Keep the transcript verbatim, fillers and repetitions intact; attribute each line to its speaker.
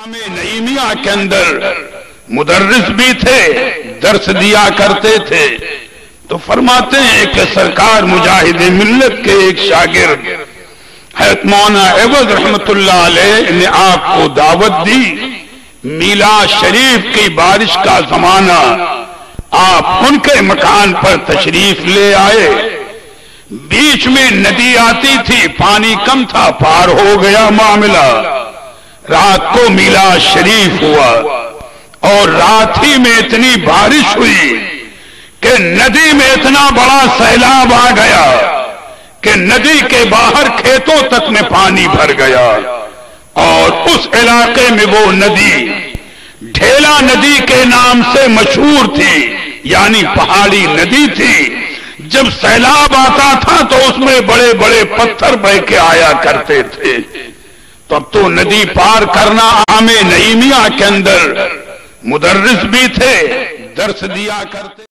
Speaker 1: नईमिया के अंदर मुदर्रिस भी थे, दर्स दिया करते थे। तो फरमाते हैं कि सरकार मुजाहिद मिल्लत के एक शागिर्द हज़रत मौलाना एवज रहमतुल्लाह अलैह ने आपको दावत दी। मिलाद शरीफ की बारिश का जमाना, आप उनके मकान पर तशरीफ ले आए। बीच में नदी आती थी, पानी कम था, पार हो गया मामला। रात को मिलाद शरीफ हुआ और रात ही में इतनी बारिश हुई कि नदी में इतना बड़ा सैलाब आ गया कि नदी के बाहर खेतों तक में पानी भर गया। और उस इलाके में वो नदी ढेला नदी के नाम से मशहूर थी, यानी पहाड़ी नदी थी। जब सैलाब आता था तो उसमें बड़े बड़े पत्थर बह के आया करते थे। तब तो नदी पार करना आमे नईमिया के अंदर मुदर्रिस भी थे, दर्स दिया करते।